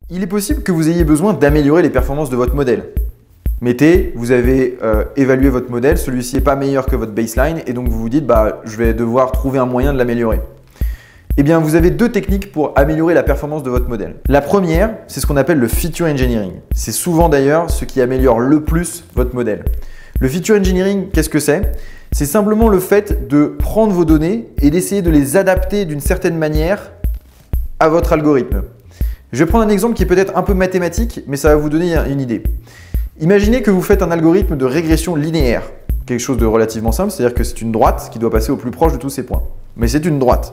Il est possible que vous ayez besoin d'améliorer les performances de votre modèle. Mettez, vous avez évalué votre modèle, celui-ci n'est pas meilleur que votre baseline et donc vous vous dites je vais devoir trouver un moyen de l'améliorer. Eh bien, vous avez deux techniques pour améliorer la performance de votre modèle. La première, c'est ce qu'on appelle le feature engineering. C'est souvent d'ailleurs ce qui améliore le plus votre modèle. Le feature engineering, qu'est-ce que c'est? C'est simplement le fait de prendre vos données et d'essayer de les adapter d'une certaine manière à votre algorithme. Je vais prendre un exemple qui est peut-être un peu mathématique, mais ça va vous donner une idée. Imaginez que vous faites un algorithme de régression linéaire, quelque chose de relativement simple, c'est-à-dire que c'est une droite qui doit passer au plus proche de tous ces points. Mais c'est une droite.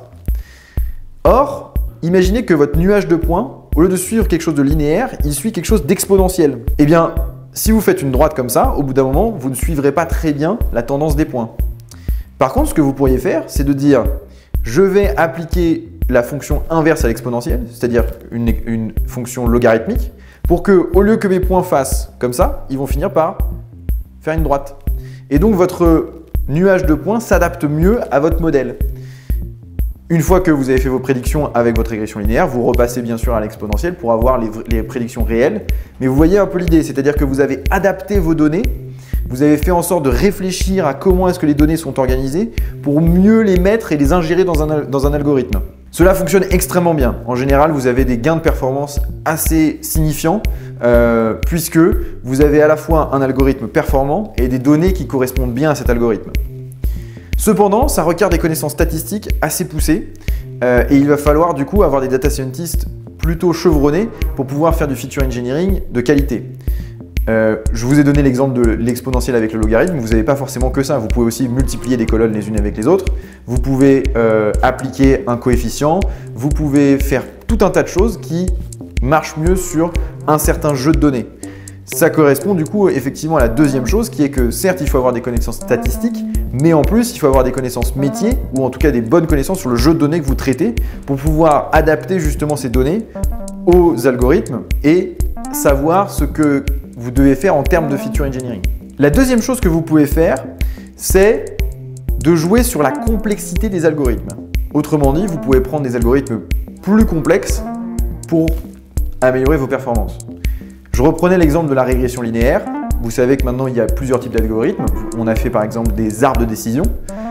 Or, imaginez que votre nuage de points, au lieu de suivre quelque chose de linéaire, il suit quelque chose d'exponentiel. Eh bien, si vous faites une droite comme ça, au bout d'un moment, vous ne suivrez pas très bien la tendance des points. Par contre, ce que vous pourriez faire, c'est de dire « je vais appliquer la fonction inverse à l'exponentielle, c'est-à-dire une fonction logarithmique, pour que, au lieu que mes points fassent comme ça, ils vont finir par faire une droite. » Et donc, votre nuage de points s'adapte mieux à votre modèle. Une fois que vous avez fait vos prédictions avec votre régression linéaire, vous repassez bien sûr à l'exponentielle pour avoir les prédictions réelles. Mais vous voyez un peu l'idée, c'est-à-dire que vous avez adapté vos données, vous avez fait en sorte de réfléchir à comment est-ce que les données sont organisées pour mieux les mettre et les ingérer dans un algorithme. Cela fonctionne extrêmement bien. En général, vous avez des gains de performance assez signifiants puisque vous avez à la fois un algorithme performant et des données qui correspondent bien à cet algorithme. Cependant, ça requiert des connaissances statistiques assez poussées et il va falloir du coup avoir des data scientists plutôt chevronnés pour pouvoir faire du feature engineering de qualité. Je vous ai donné l'exemple de l'exponentielle avec le logarithme, vous n'avez pas forcément que ça, vous pouvez aussi multiplier des colonnes les unes avec les autres, vous pouvez appliquer un coefficient, vous pouvez faire tout un tas de choses qui marchent mieux sur un certain jeu de données. Ça correspond du coup effectivement à la deuxième chose qui est que certes il faut avoir des connaissances statistiques, mais en plus il faut avoir des connaissances métiers ou en tout cas des bonnes connaissances sur le jeu de données que vous traitez pour pouvoir adapter justement ces données aux algorithmes et savoir ce que vous devez faire en termes de feature engineering. La deuxième chose que vous pouvez faire, c'est de jouer sur la complexité des algorithmes. Autrement dit, vous pouvez prendre des algorithmes plus complexes pour améliorer vos performances. Je reprenais l'exemple de la régression linéaire. Vous savez que maintenant, il y a plusieurs types d'algorithmes. On a fait par exemple des arbres de décision.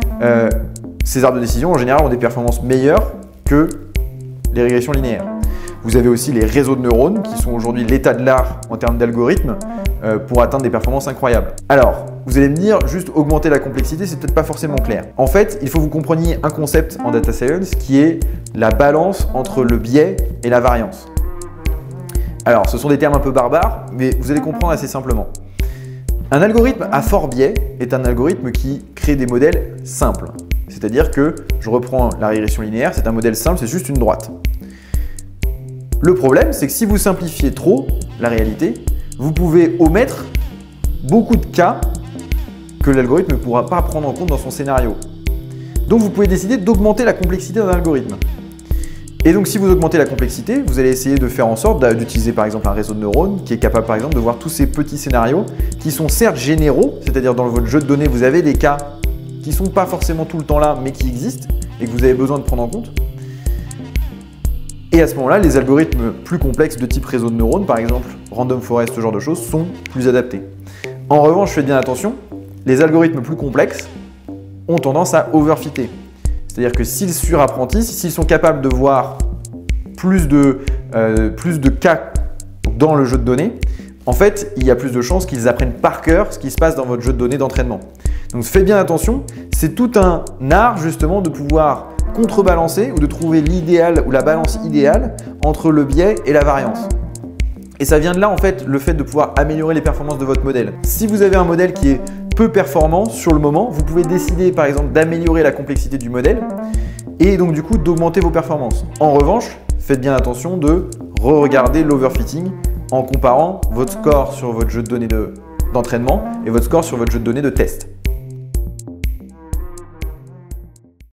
Ces arbres de décision, en général, ont des performances meilleures que les régressions linéaires. Vous avez aussi les réseaux de neurones qui sont aujourd'hui l'état de l'art en termes d'algorithmes pour atteindre des performances incroyables. Alors, vous allez me dire, juste augmenter la complexité, c'est peut-être pas forcément clair. En fait, il faut que vous compreniez un concept en data science qui est la balance entre le biais et la variance. Alors, ce sont des termes un peu barbares, mais vous allez comprendre assez simplement. Un algorithme à fort biais est un algorithme qui crée des modèles simples. C'est-à-dire que, je reprends la régression linéaire, c'est un modèle simple, c'est juste une droite. Le problème, c'est que si vous simplifiez trop la réalité, vous pouvez omettre beaucoup de cas que l'algorithme ne pourra pas prendre en compte dans son scénario. Donc, vous pouvez décider d'augmenter la complexité d'un algorithme. Et donc, si vous augmentez la complexité, vous allez essayer de faire en sorte d'utiliser par exemple un réseau de neurones qui est capable par exemple de voir tous ces petits scénarios qui sont certes généraux, c'est-à-dire dans votre jeu de données, vous avez des cas qui ne sont pas forcément tout le temps là, mais qui existent et que vous avez besoin de prendre en compte. Et à ce moment-là, les algorithmes plus complexes de type réseau de neurones, par exemple random forest, ce genre de choses, sont plus adaptés. En revanche, faites bien attention, les algorithmes plus complexes ont tendance à overfitter. C'est-à-dire que s'ils surapprentissent, s'ils sont capables de voir plus de cas dans le jeu de données, en fait, il y a plus de chances qu'ils apprennent par cœur ce qui se passe dans votre jeu de données d'entraînement. Donc faites bien attention, c'est tout un art justement de pouvoir contrebalancer ou de trouver l'idéal ou la balance idéale entre le biais et la variance. Et ça vient de là en fait le fait de pouvoir améliorer les performances de votre modèle. Si vous avez un modèle qui est peu performant sur le moment, vous pouvez décider par exemple d'améliorer la complexité du modèle et donc du coup d'augmenter vos performances. En revanche, faites bien attention de re-regarder l'overfitting en comparant votre score sur votre jeu de données d'entraînement et votre score sur votre jeu de données de test.